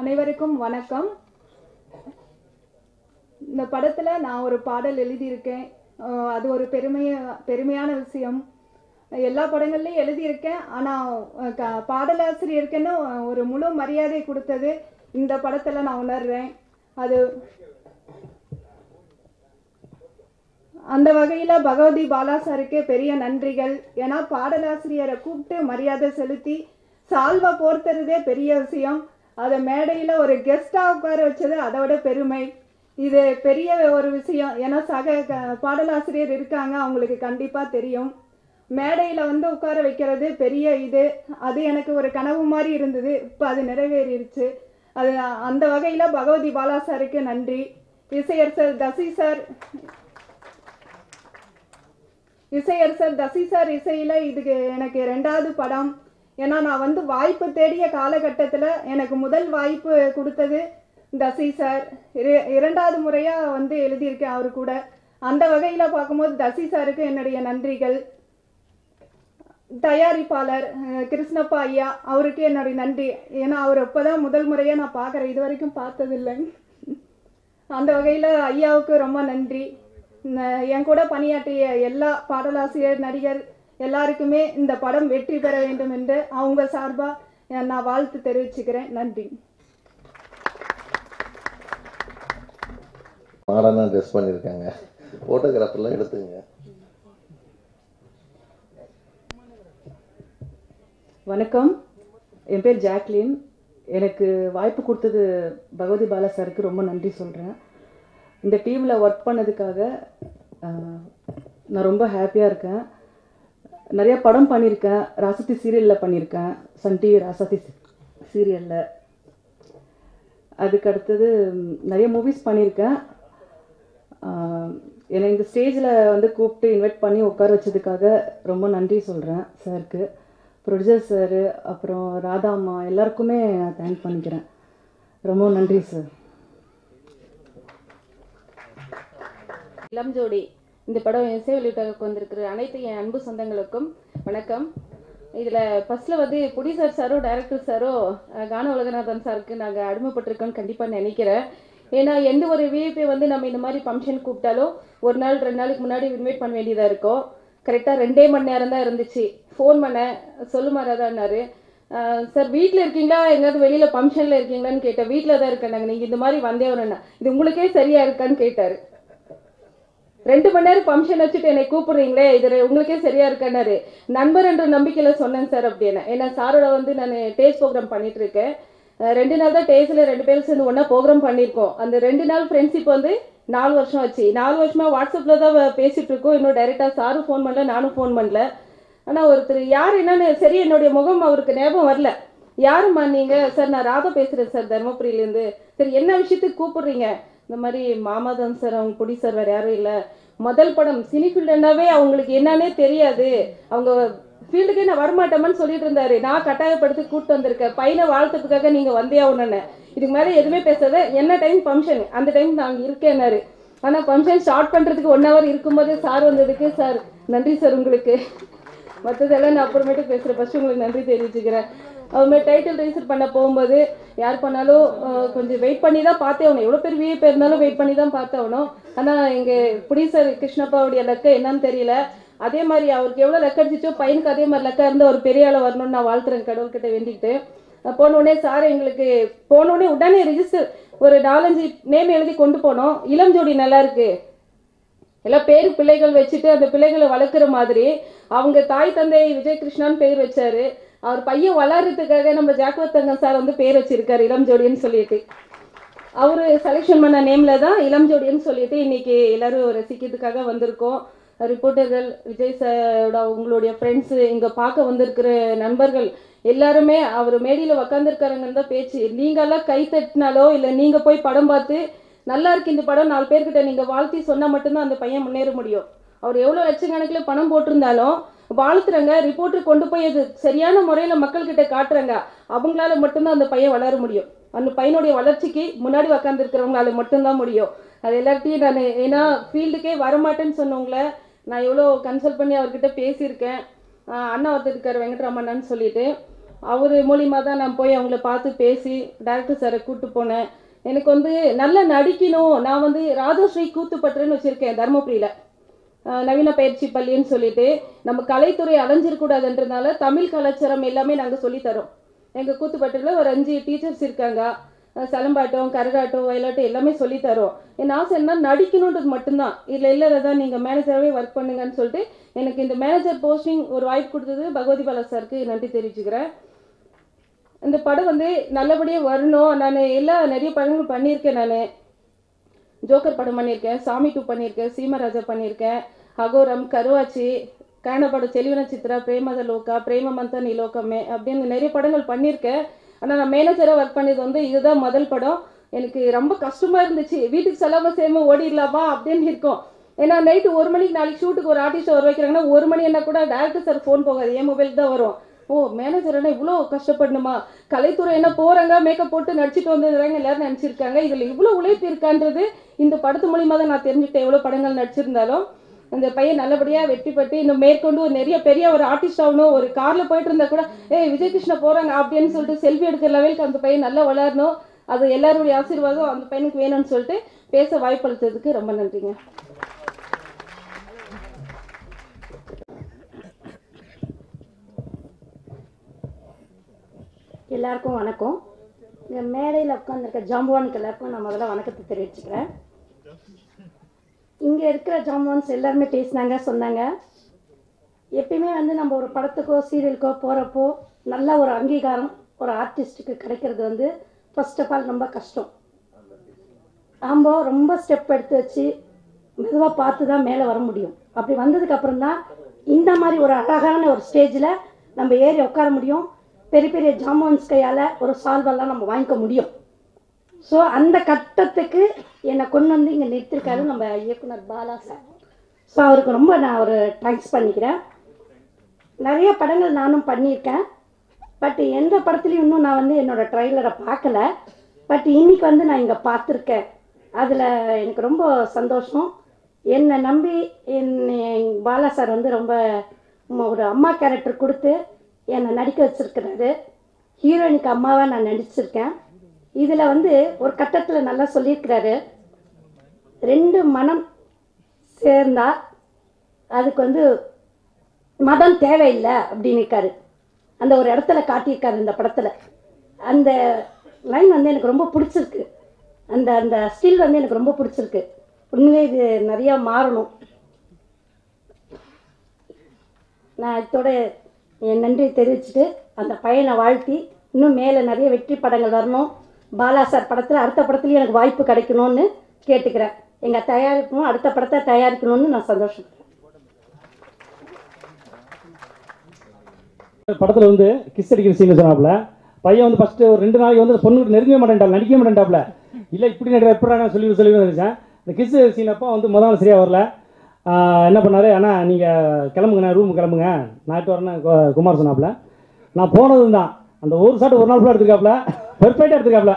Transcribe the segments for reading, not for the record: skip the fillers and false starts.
அனைவருக்கும் வணக்கம். இந்த படத்துல நான் ஒரு பாடல் எழுதியிருக்கேன். அது ஒரு பெருமையான விஷயம். எல்லா படங்கள்லையும் எழுதியிருக்கேன். ஆனால் பாடலாசிரியருக்குன்னு ஒரு முழு மரியாதை கொடுத்தது இந்த படத்தில் நான் உணர்றேன். அது அந்த வகையில் பகவதி பாலா சாருக்கு பெரிய நன்றிகள். ஏன்னா பாடலாசிரியரை கூப்பிட்டு மரியாதை செலுத்தி சால்வா போர்த்துறதே பெரிய விஷயம். அதை மேடையில் ஒரு கெஸ்டாக உட்கார வச்சது அதை விட பெருமை. இது பெரிய ஒரு விஷயம். ஏன்னா பாடலாசிரியர் இருக்காங்க, அவங்களுக்கு கண்டிப்பாக தெரியும். மேடையில் வந்து உட்கார வைக்கிறது பெரிய இது. அது எனக்கு ஒரு கனவு மாதிரி இருந்தது. இப்போ அது நிறைவேறிடுச்சு. அது அந்த வகையில் பகவதி பாலா சாருக்கு நன்றி. இசையரசர் தசி சார் இசையில் இதுக்கு எனக்கு 2வது படம். ஏன்னா நான் வந்து வாய்ப்பு தேடிய காலகட்டத்தில் எனக்கு முதல் வாய்ப்பு கொடுத்தது தசி சார். 2வது முறையாக வந்து எழுதியிருக்கேன் அவரு கூட. அந்த வகையில் பார்க்கும்போது தசி சாருக்கு என்னுடைய நன்றிகள். தயாரிப்பாளர் கிருஷ்ணப்பா ஐயா, அவருக்கு என்னுடைய நன்றி. ஏன்னா அவர் இப்போதான் முதல் முறையாக நான் பார்க்குறேன், இது வரைக்கும் பார்த்ததில்லை. அந்த வகையில் ஐயாவுக்கு ரொம்ப நன்றி. என் கூட பணியாற்றிய எல்லா பாடலாசிரியர், நடிகர் எல்லாருக்குமே இந்த படம் வெற்றி பெற வேண்டும் என்று அவங்க சார்பாக நான் வாழ்த்து தெரிவிச்சுக்கிறேன். நன்றி. மாடர்னாக ட்ரெஸ் பண்ணியிருக்காங்க, ஃபோட்டோகிராஃபர்லாம் எடுத்துங்க. வணக்கம், என் பேர் ஜாக்லின். எனக்கு வாய்ப்பு கொடுத்தது பகவதி பாலா சாருக்கு ரொம்ப நன்றி சொல்கிறேன். இந்த டீமில் ஒர்க் பண்ணதுக்காக நான் ரொம்ப ஹாப்பியாக இருக்கேன். நிறையா படம் பண்ணியிருக்கேன். ராசத்தி சீரியலில் பண்ணியிருக்கேன், சன் டிவி ராசத்தி சீரியலில். அதுக்கு அடுத்தது நிறைய மூவிஸ் பண்ணியிருக்கேன். என்னை இந்த ஸ்டேஜில் வந்து கூப்பிட்டு இன்வைட் பண்ணி உட்கார வச்சதுக்காக ரொம்ப நன்றி சொல்கிறேன் சாருக்கு, ப்ரொடியூசர் சார், அப்புறம் ராதா அம்மா எல்லாருக்குமே நான் தேங்க் பண்ணிக்கிறேன். ரொம்ப நன்றி சார். இளம் ஜோடி இந்த படம் இசை வெளியீட்டாக வந்திருக்கிற அனைத்து என் அன்பு சொந்தங்களுக்கும் வணக்கம். இதில் ஃபஸ்ட்டில் வந்து ப்ரொடியூசர் சாரோ டைரக்டர் சாரோ கான உலகநாதன் சாருக்கு நாங்கள் அடிமைப்பட்டிருக்கோன்னு கண்டிப்பாக நினைக்கிறேன். ஏன்னா எந்த ஒரு விஐபி வந்து நம்ம இந்த மாதிரி ஃபங்க்ஷன் கூப்பிட்டாலும் 1 நாள் 2 நாளைக்கு முன்னாடி இன்வைட் பண்ண வேண்டியதாக இருக்கும். கரெக்டாக 2 மணி நேரம் தான் இருந்துச்சு. ஃபோன் பண்ண சொல்லுமாறாதான்னாரு. சார் வீட்டில் இருக்கீங்களா, எங்கேயாவது வெளியில் ஃபங்க்ஷனில் இருக்கீங்களான்னு கேட்டேன். வீட்டில் தான் இருக்கேன் நாங்கள், நீங்கள் இந்த மாதிரி வந்தே வரேன்னா இது உங்களுக்கே சரியாக இருக்கான்னு கேட்டார். 2 மணி நேரம் ஃபங்க்ஷன் வச்சுட்டு என்னை கூப்பிடுறீங்களே, இது உங்களுக்கே சரியா இருக்கானாரு. நண்பர் என்ற நம்பிக்கையில் சொன்னேன் சார் அப்படின்னு. ஏன்னா சாரோட வந்து நான் டேஸ்ட் ப்ரோக்ராம் பண்ணிட்டு இருக்கேன். 2 நாள் தான் டேஸ்டில் 2 பேரும் சேர்ந்து ஒன்றா ப்ரோக்ராம் பண்ணியிருக்கோம். அந்த 2 நாள் ஃப்ரெண்ட்ஷிப் வந்து 4 வருஷம் ஆச்சு. 4 வருஷமா வாட்ஸ்அப்பில் தான் பேசிகிட்டு இருக்கோம். இன்னும் டைரெக்டாக சாரும் ஃபோன் பண்ணல, நானும் ஃபோன் பண்ணல. ஆனால் ஒருத்தர் யார் என்னன்னு சரி என்னுடைய முகம் அவருக்கு ஞாபகம் வரல. யாரும்மா நீங்கள்? சார் நான் ராதா பேசுகிறேன் சார், தருமபுரியிலேருந்து. சரி என்ன விஷயத்துக்கு கூப்பிடுறீங்க? இந்த மாதிரி மாமாதான் சார், அவங்க ப்ரொடியூசர் வேறு யாரும் இல்லை. முதல் படம் சினி ஃபீல்டுனாவே அவங்களுக்கு என்னன்னே தெரியாது, அவங்க ஃபீல்டுக்கே நான் வரமாட்டேன்னு சொல்லிட்டு இருந்தாரு. நான் கட்டாயப்படுத்தி கூப்பிட்டு வந்திருக்கேன், பையனை வாழ்த்துறதுக்காக நீங்கள் வந்தே ஆகணுன்னு. இதுக்கு மேலே எதுவுமே பேசாத, என்ன டைம் ஃபங்க்ஷன் அந்த டைம் நாங்கள் இருக்கேன்னாரு. ஆனால் ஃபங்க்ஷன் ஸ்டார்ட் பண்ணுறதுக்கு 1 hour இருக்கும்போதே சார் வந்ததுக்கு சார் நன்றி சார் உங்களுக்கு. மற்றதெல்லாம் நான் அப்புறமேட்டு பேசுகிறேன். ஃபஸ்ட்டு உங்களுக்கு நன்றி தெரிவிச்சுக்கிறேன். அதுமாதிரி டைட்டில் ரிஜிஸ்டர் பண்ண போகும்போது யார் பண்ணாலும் கொஞ்சம் வெயிட் பண்ணி தான் பார்த்தே ஆகணும். எவ்வளோ பேர் விஐபி இருந்தாலும் வெயிட் பண்ணி தான் பார்த்து ஆகணும். ஆனால் எங்கள் ப்ரொடியூசர் கிருஷ்ணப்பாவுடைய லக்கு என்னன்னு தெரியல. அதே மாதிரி அவருக்கு எவ்வளோ லக் அடிச்சிச்சோ பையனுக்கு அதே மாதிரி லக்காக இருந்து ஒரு பெரிய ஆளை வரணும்னு நான் வாழ்த்துறேன் கடவுள்கிட்ட வேண்டிக்கிட்டு. போனோடனே சார் எங்களுக்கு போனோடனே உடனே ரிஜிஸ்டர் ஒரு 4-5 நேம் எழுதி கொண்டு போனோம். இளம் ஜோடி நல்லா இருக்கு, எல்லாம் பேர் பிள்ளைகள் வச்சுட்டு அந்த பிள்ளைகளை வளர்க்குற மாதிரி. அவங்க தாய் தந்தை விஜய் கிருஷ்ணான்னு பேர் வச்சாரு. அவர் பையன் வளர்றதுக்காக நம்ம ஜாக்வத்தங்க சார் வந்து பேர் வச்சிருக்காரு இளம் ஜோடின்னு சொல்லிட்டு. அவரு செலெக்ஷன் பண்ண நேமில் தான் இளம் ஜோடின்னு சொல்லிட்டு இன்னைக்கு எல்லாரும் ரசிக்கிறதுக்காக வந்திருக்கோம். ரிப்போர்ட்டர்கள், விஜய் சாரோட உங்களுடைய ஃப்ரெண்ட்ஸு, இங்கே பார்க்க வந்திருக்கிற நண்பர்கள் எல்லாருமே அவர் மேடியில் உக்காந்துருக்காருங்கன்னு தான் பேச்சு. நீங்கள்லாம் கை தட்டினாலோ இல்லை நீங்கள் போய் படம் பார்த்து நல்லா இருக்கு இந்த படம் 4 பேர்கிட்ட நீங்கள் வாழ்த்தி சொன்னால் மட்டும்தான் அந்த பையன் முன்னேற முடியும். அவர் எவ்வளோ லட்சக்கணக்கில் பணம் போட்டிருந்தாலும் வாழ்த்துறாங்க, ரிப்போர்ட்டர் கொண்டு போய் அது சரியான முறையில் மக்கள்கிட்ட காட்டுறாங்க, அவங்களால மட்டும்தான் அந்த பையன் வளர முடியும். அந்த பையனுடைய வளர்ச்சிக்கு முன்னாடி உக்காந்துருக்கிறவங்களால மட்டும்தான் முடியும். அது எல்லாத்தையும் நான் ஏன்னா ஃபீல்டுக்கே வரமாட்டேன்னு சொன்னவங்கள நான் எவ்வளோ கன்சல்ட் பண்ணி அவர்கிட்ட பேசியிருக்கேன். அண்ணா ஒருத்தர் இருக்கார் வெங்கட்ராமண்ணான்னு சொல்லிட்டு. அவர் மூலிமா தான் நான் போய் அவங்கள பார்த்து பேசி டைரக்டர் சாரை கூப்பிட்டு போனேன். எனக்கு வந்து நல்லா நடிக்கணும். நான் வந்து ராஜஸ்ரீ கூத்துப்பட்டுன்னு வச்சுருக்கேன் தருமபுரியில், நவீன பயிற்சி பள்ளின்னு சொல்லிட்டு. நம்ம கலைத்துறை அலைஞ்சிருக்கூடாதுன்றதுனால தமிழ் கலாச்சாரம் எல்லாமே நாங்கள் சொல்லித்தரோம். எங்கள் கூத்துப்பட்டில் ஒரு 5 டீச்சர்ஸ் இருக்காங்க. சலம்பாட்டம், கரகாட்டம், வயலாட்டம் எல்லாமே சொல்லித்தரோம். என் ஆசை என்ன, நடிக்கணுன்றது மட்டும்தான். இதில் இல்லைதான் நீங்கள் மேனேஜராகவே ஒர்க் பண்ணுங்கன்னு சொல்லிட்டு எனக்கு இந்த மேனேஜர் போஸ்டிங் ஒரு வாய்ப்பு கொடுத்தது பகவதி பாலா சாருக்கு நன்றி தெரிவிச்சுக்கிறேன். இந்த படம் வந்து நல்லபடியாக வரணும். நான் நிறைய படங்கள் பண்ணியிருக்கேன். நான் ஜோக்கர் படம் பண்ணியிருக்கேன், சாமி 2 பண்ணியிருக்கேன், சீமராஜா பண்ணியிருக்கேன், அகோரம், கருவாச்சி, கன்னட படம் செலிவன சித்ரா, பிரேமத லோகா, பிரேமமந்த நிலோகமே அப்படின்னு நிறைய படங்கள் பண்ணியிருக்கேன். ஆனால் நான் மேனேஜராக ஒர்க் பண்ணது வந்து இதுதான் முதல் படம். எனக்கு ரொம்ப கஷ்டமாக இருந்துச்சு. வீட்டுக்கு செல்லாமல் சேம ஓடிடலாமா அப்படின்னு இருக்கும். ஏன்னா நைட்டு 1 மணிக்கு நாளைக்கு ஷூட்டுக்கு ஒரு ஆர்டிஸ்ட்டை வர வைக்கிறாங்கன்னா 1 மணி என்ன கூட டேரக்டர் சார் ஃபோன் போகாது, என் மொபைல் தான் வரும். ஓ மேனேஜர் என்ன இவ்வளோ கஷ்டப்படணுமா, கலைத்துறை என்ன போகிறாங்க மேக்கப் போட்டு நடிச்சுட்டு வந்துடுறாங்க எல்லாரும் நினச்சிருக்காங்க. இதில் இவ்வளோ உழைப்பு இருக்கான்றது இந்த படத்து மூலிமா தான் நான் தெரிஞ்சுக்கிட்டேன். எவ்வளோ படங்கள் நடிச்சிருந்தாலும் அந்த பையன் நல்லபடியாக வெற்றி பெற்று இன்னும் மேற்கொண்டு ஒரு நிறைய பெரிய ஒரு ஆர்டிஸ்ட் ஆகணும். ஒரு காரில் போயிட்டு இருந்தால் கூட விஜய் கிருஷ்ணா போகிறாங்க அப்படின்னு சொல்லிட்டு செல்ஃபி எடுக்கிற லெவலுக்கு அந்த பையன் நல்லா வளரணும். அது எல்லாருடைய ஆசீர்வாதம் அந்த பையனுக்கு வேணும்னு சொல்லிட்டு பேச வாய்ப்பளித்ததுக்கு ரொம்ப நன்றிங்க. எல்லாருக்கும் வணக்கம். இந்த மேடையில் உட்காந்துருக்க ஜாம்பவானுக்கு எல்லாருக்கும் நான் முதல்ல வணக்கத்தை தெரிவிச்சுக்கிறேன். இங்கே இருக்கிற ஜாம்பவான்ஸ் எல்லாருமே பேசினாங்க, சொன்னாங்க. எப்பயுமே வந்து நம்ம ஒரு படத்துக்கோ சீரியலுக்கோ போகிறப்போ நல்ல ஒரு அங்கீகாரம் ஒரு ஆர்டிஸ்ட்டுக்கு கிடைக்கிறது வந்து ஃபர்ஸ்ட் ஆஃப் ஆல் ரொம்ப கஷ்டம். நம்ம ரொம்ப ஸ்டெப் எடுத்து வச்சு மெதுவாக பார்த்து தான் மேலே வர முடியும். அப்படி வந்ததுக்கப்புறம் தான் இந்த மாதிரி ஒரு அழகான ஒரு ஸ்டேஜில் நம்ம ஏறி உட்கார முடியும். பெரிய பெரிய ஜாமான்ஸ் கையால் ஒரு சால்வெல்லாம் நம்ம வாங்கிக்க முடியும். ஸோ அந்த கட்டத்துக்கு என்னை கொண்டு வந்து இங்கே நிறுத்திருக்காரு நம்ம இயக்குனர் பாலா சார். ஸோ அவருக்கு ரொம்ப நான் ஒரு தேங்க்ஸ் பண்ணிக்கிறேன். நிறைய படங்கள் நானும் பண்ணியிருக்கேன். பட் எந்த படத்துலையும் இன்னும் நான் வந்து என்னோடய ட்ரைலரை பார்க்கல. பட் இன்னைக்கு வந்து நான் இங்கே பார்த்துருக்கேன். அதில் எனக்கு ரொம்ப சந்தோஷம். என்னை நம்பி பாலா சார் வந்து ரொம்ப ஒரு அம்மா கேரக்டர் கொடுத்து என்னை நடிக்க வச்சுருக்கிறாரு. ஹீரோயினுக்கு அம்மாவாக நான் நடிச்சிருக்கேன். இதில் வந்து ஒரு கட்டத்தில் நல்லா சொல்லியிருக்கிறாரு, 2 மனம் சேர்ந்தா அதுக்கு வந்து மதம் தேவையில்லை அப்படின்னு இருக்காரு. அந்த ஒரு இடத்துல காட்டியிருக்காரு இந்த படத்தில். அந்த லைன் வந்து எனக்கு ரொம்ப பிடிச்சிருக்கு. அந்த அந்த ஸ்டில் வந்து எனக்கு ரொம்ப பிடிச்சிருக்கு. உண்மையிலே இது நிறையா மாறணும். நான் இதோட என் நன்றி தெரிவிச்சுட்டு அந்த பையனை வாழ்த்தி இன்னும் மேலே நிறைய வெற்றி படங்கள் வரணும். பாலா சார் படத்தில் அடுத்த படத்துலேயும் எனக்கு வாய்ப்பு கிடைக்கணும்னு கேட்டுக்கிறேன். எங்கள் தயாரிக்கணும், அடுத்த படத்தை தயாரிக்கணும்னு நான் சந்தோஷப்படுறேன். படத்தில் வந்து கிஸ் அடிக்கிற சீன் சொன்னாப்புல பையன் வந்து ஃபஸ்ட்டு ஒரு 2 நாளைக்கு வந்து பொண்ணுக்கிட்ட நெருங்கவே மாட்டேன்டாப்ல, நடிக்கவே மாட்டேன்டாப்ல. இல்லை இப்படி நடிக்கிற எப்படி சொல்லி நினச்சேன். இந்த கிஸ் சீன் அப்போ வந்து முதல் நாள் சரியாக வரல. என்ன பண்ணார், ஆனால் நீங்கள் கிளம்புங்கண்ணா, ரூமுக்கு கிளம்புங்க, நாட்டு வரேன்னு குமார் சொன்னாப்புல. நான் போனதும் தான் அந்த ஒரு ஷாட் ஒரு நாள் ஃபுல்லாக எடுத்துருக்காப்புல, பெர்ஃபெக்டாக எடுத்துருக்காப்புல.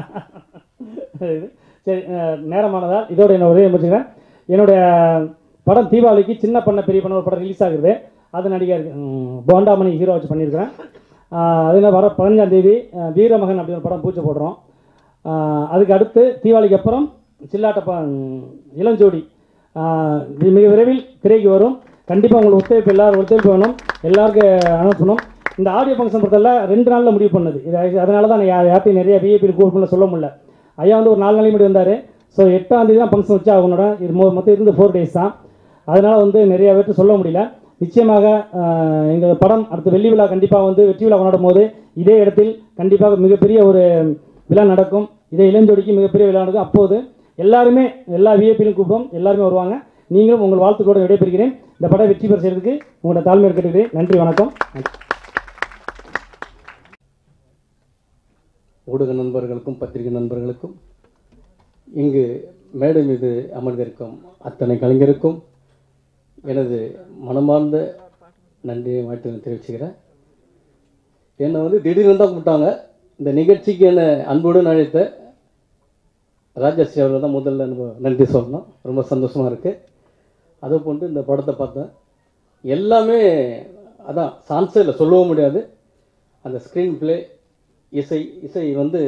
சரி, நேரமானதால் இதோட என்ன உதவி முடிச்சுக்கிறேன். என்னுடைய படம் தீபாவளிக்கு சின்ன பண்ண பெரிய பண்ண ஒரு படம் ரிலீஸ் ஆகுது. அது நடிகர் போண்டாமணி ஹீரோ வச்சு பண்ணியிருக்கிறேன். அதில் வர 15ஆம் தேதி வீரமகன் அப்படின்னு ஒரு படம் பூஜை போடுறோம். அதுக்கு அடுத்து தீபாவளிக்கு அப்புறம் சில்லாட்ட இளஞ்சோடி மிக விரைவில் திரைக்கு வரும். கண்டிப்பாக உங்களுக்கு ஒத்துழைப்பு, எல்லாரும் ஒத்துழைப்பு வேணும், எல்லாருக்கும் அனௌன்ஸ் பண்ணணும். இந்த ஆடியோ ஃபங்க்ஷன் பொறுத்தவரை 2 நாளில் முடிவு பண்ணது. இது அதனால தான் யார்ட்டையும் நிறைய விஐபி கூப்பிட்டு சொல்ல முடியல. ஐயா வந்து ஒரு 4 நாளைக்கு முன்னாடி வந்தார். ஸோ 8ஆம் தேதி தான் ஃபங்க்ஷன் வச்சு அவங்களோட இது மொத்தம் இருந்து 4 days தான். அதனால் வந்து நிறைய பேர்ட்டு சொல்ல முடியல. நிச்சயமாக எங்கள் படம் அடுத்த வெள்ளி விழா கண்டிப்பாக வந்து வெற்றி விழா கொண்டாடும் போது இதே இடத்தில் கண்டிப்பாக மிகப்பெரிய ஒரு விழா நடக்கும். இதே இளஞ்சோடிக்கு மிகப்பெரிய விழா நடக்கும். அப்போது எல்லாருமே எல்லா விஐபியிலும் கூப்பிடும், எல்லாருமே வருவாங்க. நீங்களும் உங்கள் வாழ்த்துக்களோடு விடைபெறுகிறேன். இந்த படம் வெற்றி பெற செய்கிறதுக்கு உங்களோட தாழ்மையை கேட்டுக்கிறேன். நன்றி, வணக்கம். ஊடக நண்பர்களுக்கும் பத்திரிகை நண்பர்களுக்கும் இங்கு மேடை மீது அமர்ந்திருக்கும் அத்தனை கலைஞருக்கும் எனது மனமார்ந்த நன்றியை வாழ்த்து தெரிவிச்சுக்கிறேன். என்னை வந்து திடீர்னு தான் கூப்பிட்டாங்க. இந்த நிகழ்ச்சிக்கு என்னை அன்புடன் அழைத்த ராஜஸ்ரீ அவர்கள் தான் முதல்ல நம்ம நன்றி சொல்லணும். ரொம்ப சந்தோஷமாக இருக்குது. அதை போன்று இந்த படத்தை பார்த்தேன். எல்லாமே அதான் சான்ஸே இல்லை, சொல்லவும் முடியாது. அந்த ஸ்க்ரீன் ப்ளே இசை வந்து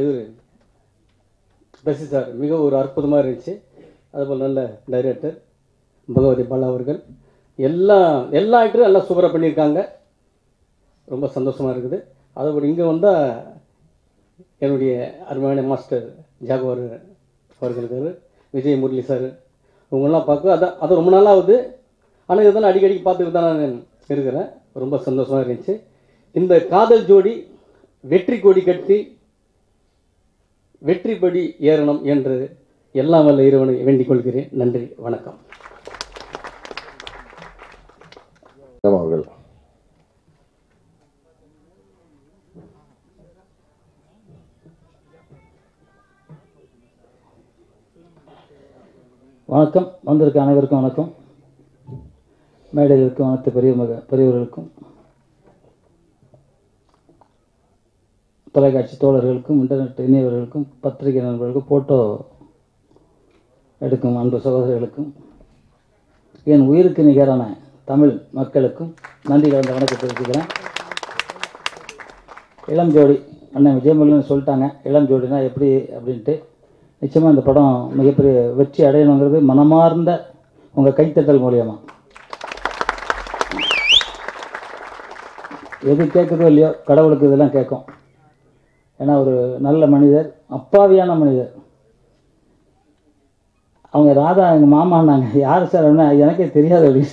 பசி சார் மிக ஒரு அற்புதமாக இருந்துச்சு. அதுபோல் நல்ல டைரக்டர் பகவதி பாலா அவர்கள் எல்லா ஆக்டரும் எல்லாம் சூப்பராக பண்ணியிருக்காங்க. ரொம்ப சந்தோஷமாக இருக்குது. அதுபோல் இங்கே வந்தால் என்னுடைய அருமையான மாஸ்டர் ஜாகுவார் அவர்களுக்கு விஜய் முரளி சார் இவங்கெல்லாம் பார்க்க அது ரொம்ப நாளாகுது. ஆனால் இதெல்லாம் அடிக்கடி பார்த்துக்கிட்டு தான் நான் இருக்கிறேன். ரொம்ப சந்தோஷமாக இருந்துச்சு. இந்த காதல் ஜோடி வெற்றி கொடி கட்டி வெற்றிப்படி ஏறணும் என்று எல்லாம் வல்ல இறைவனை வேண்டிக் கொள்கிறேன். நன்றி, வணக்கம். அவர்கள் வணக்கம். வந்திருக்க அனைவருக்கும் வணக்கம். மேடையில் இருக்கும் அனைத்து பெரியவர்களுக்கும் தொலைக்காட்சி தோழர்களுக்கும் இன்டர்நெட் இணையவர்களுக்கும் பத்திரிகை நண்பர்களுக்கும் ஃபோட்டோ எடுக்கும் அன்பு சகோதரர்களுக்கும் என் உயிருக்கு நிகரான தமிழ் மக்களுக்கும் நன்றி கலந்த வணக்கத்தை தெரிவிக்கிறேன். இளம் ஜோடி அண்ணன் விஜயமுருகன் சொல்லிட்டாங்க. இளம் ஜோடினா எப்படி அப்படின்ட்டு. நிச்சயமாக இந்த படம் மிகப்பெரிய வெற்றி அடையணுங்கிறது மனமார்ந்த உங்கள் கைத்தட்டல் மூலியமாக. எது கேட்குதோ இல்லையோ கடவுளுக்கு இதெல்லாம் கேட்கும். ஏன்னா ஒரு நல்ல மனிதர், அப்பாவியான மனிதர். அவங்க ராதா எங்கள் மாமான்னாங்க. யார் சார் அப்படின்னா எனக்கே தெரியாது அப்படின்னு.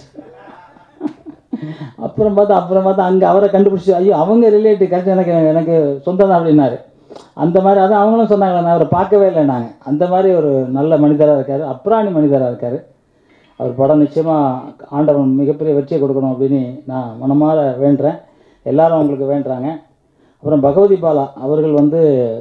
அப்புறம் பார்த்தா அங்கே அவரை கண்டுபிடிச்சி ஐயோ அவங்க ரிலேட்டிவ் கரெக்டாக எனக்கு சொந்தம் தான் அப்படின்னாரு. அந்த மாதிரி அதான் அவங்களும் சொன்னாங்களே, நான் அவரை பார்க்கவே இல்லை. நாங்கள் அந்த மாதிரி ஒரு நல்ல மனிதராக இருக்கார், அப்ராணி மனிதராக இருக்கார். அவர் படம் நிச்சயமாக ஆண்டவன் மிகப்பெரிய வெற்றியை கொடுக்கணும் அப்படின்னு நான் மனமாற வேண்டுறேன். எல்லாரும் அவங்களுக்கு வேண்டுறாங்க. அப்புறம் பகவதி பாலா அவர்கள் வந்து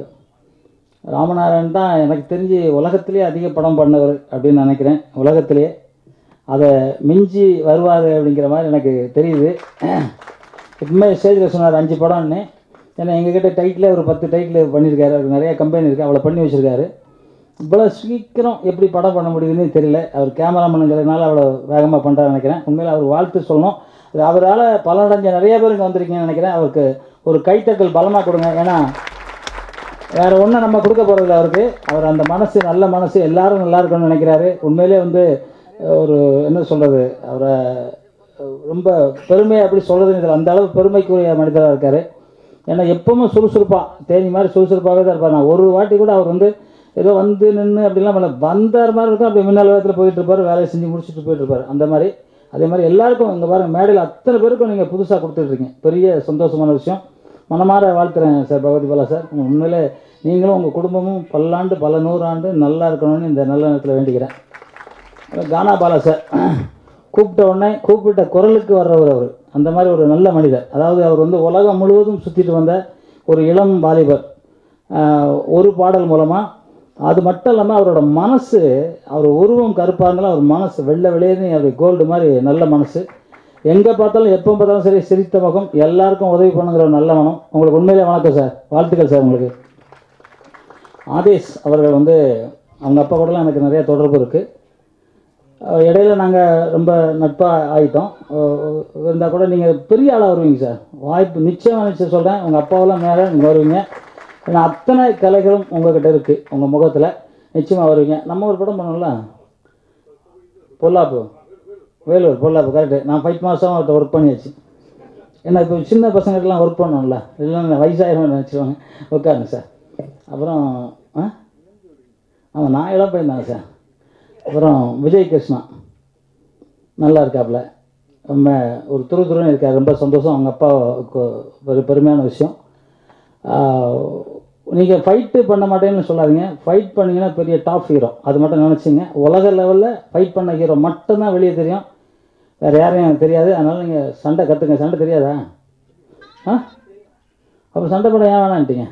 ராமநாராயணன் தான் எனக்கு தெரிஞ்சு உலகத்திலேயே அதிக படம் பண்ணவர் அப்படின்னு நினைக்கிறேன். உலகத்திலேயே அதை மிஞ்சி வருவார் அப்படிங்கிற மாதிரி எனக்கு தெரியுது. எப்பவுமே ஸ்டேஜில் சொன்னார் 5 படம்னு. ஏன்னா எங்ககிட்ட டைட்டில் ஒரு 10 டைட்டில் பண்ணியிருக்காரு. அவருக்கு நிறைய கம்பெனி இருக்குது, அவ்வளோ பண்ணி வச்சுருக்காரு. இவ்வளோ சீக்கிரம் எப்படி படம் பண்ண முடியுதுன்னு தெரியல. அவர் கேமராமேனுங்கிறதுனால அவ்வளோ வேகமாக பண்ணுறாரு நினைக்கிறேன். உண்மையில் அவர் வாழ்த்து சொல்லணும். அது அவரால் பலனடைஞ்ச நிறைய பேர் இங்கே வந்திருக்கீங்கன்னு நினைக்கிறேன். அவருக்கு ஒரு கைத்தட்டல் பலமாக கொடுங்க. ஏன்னா வேறு ஒன்றும் நம்ம கொடுக்க போகிறதில்ல அவருக்கு. அவர் அந்த மனசு, நல்ல மனசு, எல்லாரும் நல்லா இருக்கணும்னு நினைக்கிறாரு. உண்மையிலே வந்து ஒரு என்ன சொல்கிறது, அவரை ரொம்ப பெருமையாக எப்படி சொல்கிறதுன்னு இதில் அந்த அளவு பெருமைக்குரிய மனிதராக இருக்கார். ஏன்னா எப்பவுமே சுறுசுறுப்பாக தேனி மாதிரி சுறுசுறுப்பாகவே தான் இருப்பார். நான் ஒரு வாட்டி கூட அவர் வந்து ஏதோ வந்து நின்று அப்படிலாம் வந்தார் மாதிரி இருக்கும். அப்படி முன்னாள் வேகத்தில் போயிட்டு இருப்பார், வேலையை செஞ்சு முடிச்சுட்டு போயிட்டு இருப்பார். அந்த மாதிரி அதே மாதிரி எல்லாருக்கும் இங்கே பாருங்கள், மேடையில் அத்தனை பேருக்கும் நீங்கள் புதுசாக கொடுத்துட்ருக்கீங்க. பெரிய சந்தோஷமான விஷயம். மனமாற வாழ்த்துறேன் சார் பகவதி பாலா சார். உண்மையிலே நீங்களும் உங்கள் குடும்பமும் பல்லாண்டு பல 100 ஆண்டு நல்லா இருக்கணும்னு இந்த நல்ல நேரத்தில் வேண்டிக்கிறேன். கானா பாலா சார் கூப்பிட்ட உடனே கூப்பிட்ட குரலுக்கு வர்றவர் அவர். அந்த மாதிரி ஒரு நல்ல மனிதர். அதாவது அவர் வந்து உலகம் முழுவதும் சுற்றிட்டு வந்த ஒரு இளம் வாலிபர். ஒரு பாடல் மூலமாக அது மட்டும் இல்லாமல் அவரோட மனசு, அவர் உருவம் கருப்பாக இருந்தாலும் அவர் மனசு வெள்ளை வெளியேன்னு அவர் கோல்டு மாதிரி நல்ல மனசு. எங்கே பார்த்தாலும் எப்போ பார்த்தாலும் சரி சிரித்த முகம், எல்லாருக்கும் உதவி பண்ணுங்கிற ஒரு நல்ல மனம். உங்களுக்கு உண்மையிலே வணக்கம் சார், வாழ்த்துக்கள் சார் உங்களுக்கு. ஆதேஷ் அவர்கள் வந்து அவங்க அப்பா கூடலாம் எனக்கு நிறைய தொடர்பு இருக்குது. இடையில நாங்கள் ரொம்ப நட்பாக ஆகிட்டோம். இருந்தால் கூட நீங்கள் பெரிய ஆளாக வருவீங்க சார். வாய்ப்பு நிச்சயம் சொல்கிறேன். உங்கள் அப்பாவெல்லாம் மேலே நீங்கள் வருவீங்க. ஏன்னா அத்தனை கலைகளும் உங்கள்கிட்ட இருக்குது. உங்கள் முகத்தில் நிச்சயமாக வருவீங்க. நம்ம ஒரு படம் பண்ணோம்ல, பொல்லாப்பு, வேலூர் பொல்லாப்பு, கரெக்டு. நான் 5 மாதம் அவர்கிட்ட ஒர்க் பண்ணியாச்சு. ஏன்னா இப்போ சின்ன பசங்களுக்கெல்லாம் ஒர்க் பண்ணோம்ல, இல்லைன்னா வயசாயிரம் நினச்சிடுவாங்க. உட்காருங்க சார். அப்புறம் ஆமாம், நான் இடம் போயிருந்தேன் சார். அப்புறம் விஜய் கிருஷ்ணா நல்லா இருக்காப்புல, ரொம்ப ஒரு துருன்னு இருக்கார். ரொம்ப சந்தோஷம். அவங்க அப்பாவுக்கு ஒரு பெருமையான விஷயம். நீங்கள் ஃபைட்டு பண்ண மாட்டேன்னு சொல்லாதீங்க. ஃபைட் பண்ணிங்கன்னா பெரிய டாப் ஹீரோ, அது மட்டும் நினச்சிங்க. உலக லெவலில் ஃபைட் பண்ண ஹீரோ மட்டும்தான் வெளியே தெரியும், வேறு யாரையும் எனக்கு தெரியாது. அதனால் நீங்கள் சண்டை கற்றுங்க. சண்டை தெரியாதா? அப்போ சண்டை படம் ஏன் வேணான்ட்டீங்க?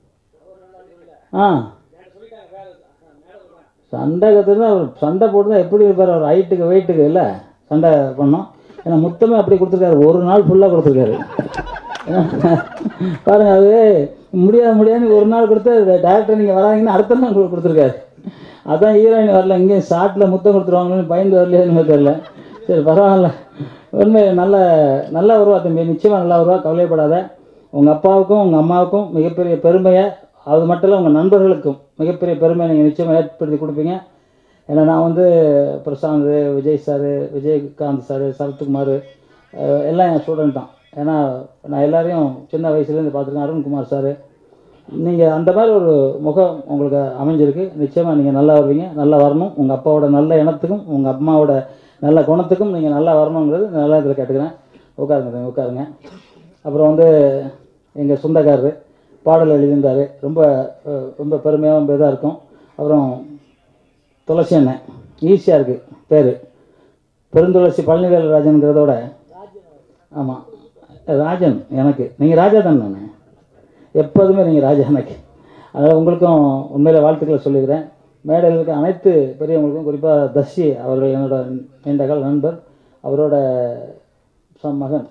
சண்டை கற்றுனா அவர் சண்டை போட்டுதான் எப்படி இருப்பார்? அவர் ஹைட்டுக்கு வெயிட்டுக்கு இல்லை சண்டை பண்ணோம். ஏன்னா முத்தமே அப்படி கொடுத்துருக்காரு, ஒரு நாள் ஃபுல்லாக கொடுத்துருக்காரு. பாருங்க, அது முடியாது ஒரு நாள் கொடுத்து டேரக்டர் நீங்கள் வராங்கன்னா அடுத்த நாள் கொடுத்துருக்காரு. அதான் ஹீரோயின் வரல, இங்கேயும் ஷார்ட்டில் முத்தம் கொடுத்துருவாங்கன்னு பயந்து வரலையான்னு தெரியல. சரி பரவாயில்ல, உண்மை நல்ல வருவா தம்பி, நிச்சயமாக நல்லா வருவா, கவலைப்படாத. உங்கள் அப்பாவுக்கும் உங்கள் அம்மாவுக்கும் மிகப்பெரிய பெருமையை, அது மட்டும் இல்லை உங்கள் நண்பர்களுக்கும் மிகப்பெரிய பெருமையை நீங்கள் நிச்சயமாக ஏற்படுத்தி கொடுப்பீங்க. ஏன்னா நான் வந்து பிரசாந்த், விஜய் சார், விஜயகாந்த் சார், சரத்குமார் எல்லாம் என் ஸ்டூடெண்ட் தான். ஏன்னா நான் எல்லாரையும் சின்ன வயசுலேருந்து பார்த்துருக்கேன். அருண்குமார் சார், நீங்கள் அந்த மாதிரி ஒரு முகம் உங்களுக்கு அமைஞ்சிருக்கு. நிச்சயமாக நீங்கள் நல்லா வருவீங்க, நல்லா வரணும். உங்கள் அப்பாவோட நல்ல எண்ணத்துக்கும் உங்கள் அம்மாவோட நல்ல குணத்துக்கும் நீங்கள் நல்லா வரணுங்கிறது நல்லா இதில் கேட்டுக்கிறேன். உட்காருங்க. அப்புறம் வந்து எங்கள் சொந்தக்காரரு பாடல் எழுதியிருந்தார். ரொம்ப ரொம்ப பெருமையாக ரொம்ப இதாக இருக்கும். அப்புறம் துளசி அண்ணன், ஈஸியாக இருக்குது பேர், பெருந்துளசி பழனிவேல் ராஜன்கிறதோட, ஆமாம் ராஜன் எனக்கு, நீங்கள் ராஜா தானே, எப்போதுமே நீங்கள் ராஜா எனக்கு. அதனால் உங்களுக்கும் உண்மையில வாழ்த்துக்களை சொல்லிக்கிறேன். மேடையில் இருக்க அனைத்து பெரியவங்களுக்கும், குறிப்பாக தர்ஷி அவர்கள் என்னோட நீண்டகால நண்பர், அவரோட மகன்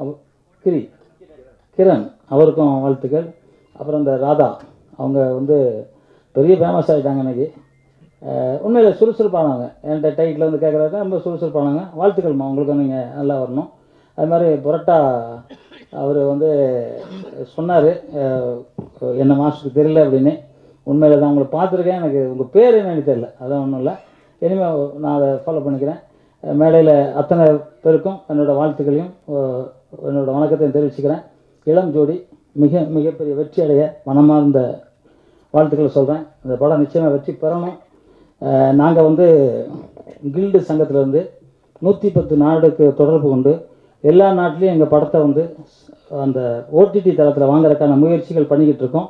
கிரண் அவருக்கும் வாழ்த்துக்கள். அப்புறம் இந்த ராதா அவங்க வந்து பெரிய ஃபேமஸ் ஆகிட்டாங்க இன்றைக்கி. உண்மையில் சுறுசுறுப்பானவங்க, என்கிட்ட டைட்டில் வந்து கேட்குறாங்க, ரொம்ப சுறுசுறுப்பானவங்க. வாழ்த்துக்கள்மா உங்களுக்கும், நீங்கள் நல்லா வரணும். அது மாதிரி புரட்டா அவர் வந்து சொன்னார் என்ன மாஸ்டருக்கு தெரியல அப்படின்னு. உண்மையில் தான் உங்களை பார்த்துருக்கேன், எனக்கு உங்கள் பேர் என்னன்னு தெரியல, அதான் ஒன்றும் இல்லை. இனிமேல் நான் அதை ஃபாலோ பண்ணிக்கிறேன். மேடையில் அத்தனை பேருக்கும் என்னோடய வாழ்த்துக்களையும் என்னோடய வணக்கத்தையும் தெரிவிச்சுக்கிறேன். இளம் ஜோடி மிகப்பெரிய வெற்றி அடைய மனமார்ந்த வாழ்த்துக்களை சொல்கிறேன். இந்த படம் நிச்சயமாக வெற்றி பெறணும். நாங்கள் வந்து கில்டு சங்கத்திலேருந்து 110 நாடுக்கு தொடர்பு கொண்டு எல்லா நாட்டிலையும் எங்கள் படத்தை வந்து அந்த ஓடிடி தளத்தில் வாங்குறதுக்கான முயற்சிகள் பண்ணிக்கிட்டு இருக்கோம்.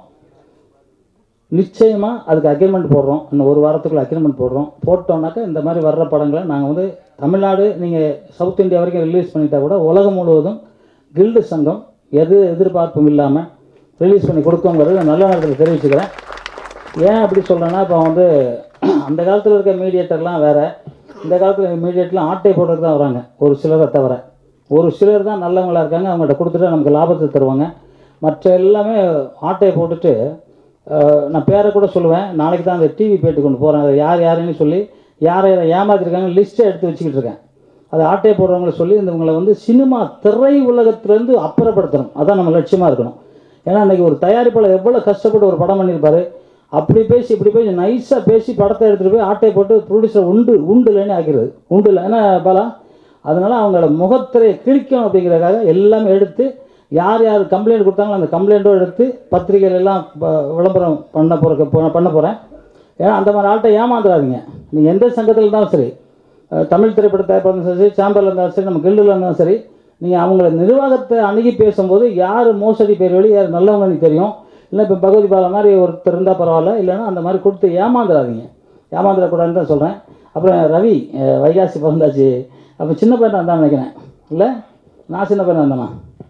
நிச்சயமாக அதுக்கு அக்ரிமெண்ட் போடுறோம். இன்னும் ஒரு வாரத்துக்குள்ள அக்ரிமெண்ட் போட்டோம்னாக்கா இந்த மாதிரி வர்ற படங்களை நாங்கள் வந்து தமிழ்நாடு, நீங்கள் சவுத் இந்தியா வரைக்கும் ரிலீஸ் பண்ணிட்டா கூட உலகம் முழுவதும் கில்டு சங்கம் எதிர்பார்ப்பும் இல்லாமல் ரிலீஸ் பண்ணி கொடுக்குங்கிறது நல்ல நேரத்தில் தெரிவிச்சுக்கிறேன். ஏன் அப்படி சொல்கிறேன்னா, இப்போ வந்து அந்த காலத்தில் இருக்க மீடியேட்டர்லாம் வேறு, இந்த காலத்தில் மீடியேட்டர்லாம் ஆட்டை போடுறதுக்கு தான் வராங்க. ஒரு சிலரை தவிர ஒரு சிலர் தான் நல்லவங்களாக இருக்காங்க. அவங்கள்ட்ட கொடுத்துட்டு நமக்கு லாபத்தை தருவாங்க. மற்ற எல்லாமே ஆட்டையை போட்டுட்டு, நான் பேரை கூட சொல்லுவேன், நாளைக்கு தான் அந்த டிவி பேட்டு கொண்டு போகிறேன், யாருன்னு சொல்லி யாரை ஏமாத்திருக்காங்க லிஸ்ட்டை எடுத்து வச்சுக்கிட்டு இருக்கேன். அதை ஆட்டையை போடுறவங்கள சொல்லி இவங்களை வந்து சினிமா திரை உலகத்திலேருந்து அப்புறப்படுத்தணும். அதான் நம்ம லட்சியமாக இருக்கணும். ஏன்னா இன்றைக்கி ஒரு தயாரிப்பாளர் எவ்வளோ கஷ்டப்பட்டு ஒரு படம் பண்ணியிருப்பார். அப்படி பேசி இப்படி பேசி நைஸாக பேசி படத்தை எடுத்துகிட்டு போய் ஆட்டையை போட்டு ப்ரொடியூசர் உண்டுலன்னு ஆக்கிறது. உண்டுல ஏன்னா பாலா, அதனால் அவங்களோட முகத்திரையை கிழிக்கணும் அப்படிங்கிறதுக்காக எல்லாமே எடுத்து யார் கம்ப்ளைண்ட் கொடுத்தாங்களோ அந்த கம்ப்ளைண்ட்டும் எடுத்து பத்திரிகைகளெல்லாம் விளம்பரம் பண்ண போகிறேன். ஏன்னா அந்த மாதிரி ஆள்கிட்ட ஏமாந்துடாதீங்க. நீங்கள் எந்த சங்கத்தில் இருந்தாலும் சரி, தமிழ் திரைப்பட தயாரிப்பாளர் சரி, சேம்பரில் இருந்தாலும் சரி, நம்ம கில்டில் இருந்தாலும் சரி, நீங்கள் அவங்கள நிர்வாகத்தை அணுகி பேசும்போது யார் மோசடி பேர் வழி யார் நல்லவங்க எனக்கு தெரியும். இல்லை இப்போ பகவதி பாலா மாதிரி ஒருத்தர் இருந்தால் பரவாயில்ல, இல்லைன்னா அந்த மாதிரி கொடுத்து ஏமாந்துடக்கூடாதுன்னு தான் சொல்கிறேன். அப்புறம் ரவி வைகாசி பிறந்தாச்சு, அப்போ சின்ன பையனாக இருந்தான்னு நினைக்கிறேன். இல்லை நான் சின்ன பையனாக இருந்தேனா?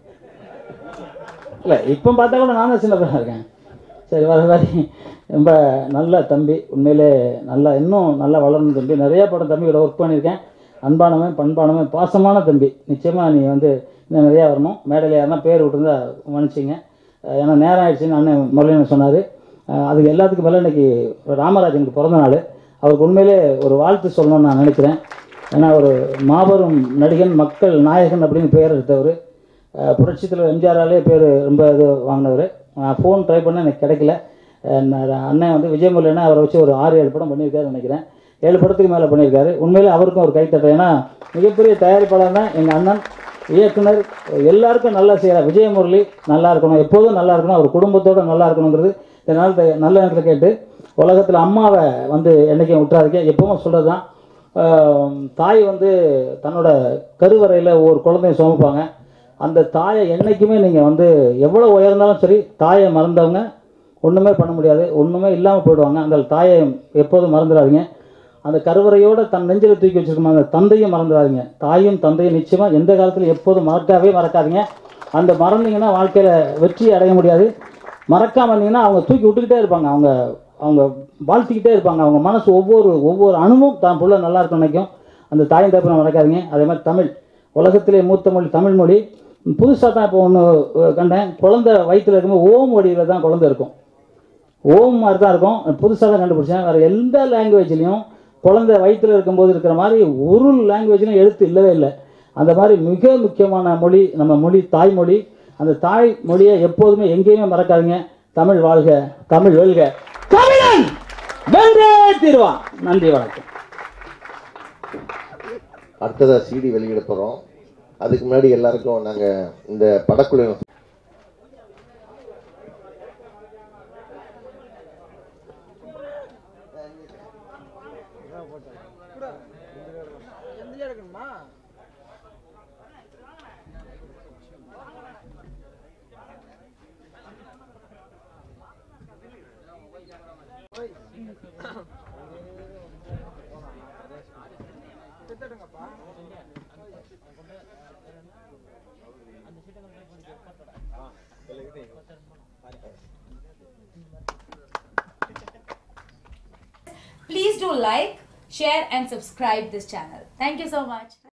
இல்லை இப்போ பார்த்தா கூட நான் தான் சின்ன பையனாக இருக்கேன். சரி, வர ரொம்ப நல்ல தம்பி, உண்மையிலே நல்லா இன்னும் நல்லா வளரணும் தம்பி. நிறையா படம் தம்பியோட ஒர்க் பண்ணியிருக்கேன். அன்பானவன், பண்பானவன், பாசமான தம்பி. நிச்சயமாக நீ வந்து இன்னும் நிறையா வரணும். மேடையில் யாருன்னா பேர் விட்டுருந்தா மன்னிச்சிங்க. ஏன்னா நேரம் ஆகிடுச்சின்னு அண்ணன் முரளின்னு சொன்னார். அதுக்கு எல்லாத்துக்கும் மேலே இன்றைக்கி ராமராஜனுக்கு பிறந்த நாள். அவருக்கு உண்மையிலே ஒரு வாழ்த்து சொல்லணும்னு நான் நினைக்கிறேன். ஏன்னா ஒரு மாபெரும் நடிகன், மக்கள் நாயகன் அப்படின்னு பெயர் எடுத்தவர். புரட்சித்தில் எம்ஜிஆராலே பேர் ரொம்ப இது வாங்கினவர். நான் ஃபோன் ட்ரை பண்ண எனக்கு கிடைக்கல. அண்ணன் வந்து விஜயமுரளினா அவரை வச்சு ஒரு 6-7 படம் பண்ணியிருக்காருன்னு நினைக்கிறேன். 7 படத்துக்கு மேலே பண்ணியிருக்காரு. உண்மையிலே அவருக்கும் ஒரு கைத்தட்டை. ஏன்னா மிகப்பெரிய தயாரிப்பாளர் தான், எங்கள் அண்ணன், இயக்குனர், எல்லாருக்கும் நல்லா செய்கிறார். விஜயமுரளி நல்லா இருக்கணும், எப்போதும் நல்லா இருக்கணும், அவர் குடும்பத்தோடு நல்லா இருக்கணுங்கிறது இதனால் நல்ல நேரத்தில் கேட்டு, உலகத்தில் அம்மாவை வந்து என்றைக்கும் விட்டுறாதீங்க. எப்பவும் சொல்கிறது தான், தாய் வந்து தன்னோட கருவறையில் ஒரு குழந்தைய சுமப்பாங்க. அந்த தாயை என்றைக்குமே நீங்கள் வந்து எவ்வளோ உயர்ந்தாலும் சரி, தாயை மறந்தவங்க ஒன்றுமே பண்ண முடியாது, ஒன்றுமே இல்லாமல் போயிடுவாங்க. அந்த தாயை எப்போதும் மறந்துடாதீங்க. அந்த கருவறையோடு தன் நெஞ்சில் தூக்கி வச்சுருக்கோம் அந்த தந்தையும் மறந்துடாதீங்க. தாயும் தந்தையும் நிச்சயமாக எந்த காலத்தில் எப்போதும் மறக்காதீங்க. அந்த மறந்தீங்கன்னா வாழ்க்கையில் வெற்றி அடைய முடியாது. மறக்காமல் இருந்தீங்கன்னா அவங்க தூக்கி விட்டுக்கிட்டே இருப்பாங்க, அவங்க வாழ்த்திக்கிட்டே இருப்பாங்க. அவங்க மனசு ஒவ்வொரு அணுவும் தான் புள்ள நல்லா இருக்கும் நினைக்கும். அந்த தாயும் தகப்பனை மறக்காதீங்க. அதே மாதிரி தமிழ், உலகத்திலே மூத்த மொழி தமிழ் மொழி. புதுசாக தான் இப்போ ஒன்று கண்டேன், குழந்தை வயிற்றில் இருக்கும்போது ஓம் வடிவில் தான் குழந்தை இருக்கும், ஓம் மாதிரி தான் இருக்கும். புதுசாக தான் கண்டுபிடிச்சேன். வேறு எந்த லாங்குவேஜ்லேயும் குழந்தை வயிற்றில் இருக்கும்போது இருக்கிற மாதிரி ஒரு லாங்குவேஜ்லையும் எழுத்து இல்லவே இல்லை. அந்த மாதிரி மிக முக்கியமான மொழி நம்ம மொழி, தாய்மொழி. அந்த தாய் மொழியை எப்போதுமே எங்கேயுமே மறக்காதீங்க. தமிழ் வாழ்க, தமிழ் வெல்க, தமிழன் வென்றே தீருவான். நன்றி, வணக்கம். அடுத்ததாக சிடி வெளியிட போகிறோம். அதுக்கு முன்னாடி எல்லாருக்கும் நாங்கள் இந்த படக்குழு Please do like, share and subscribe this channel. Thank you so much.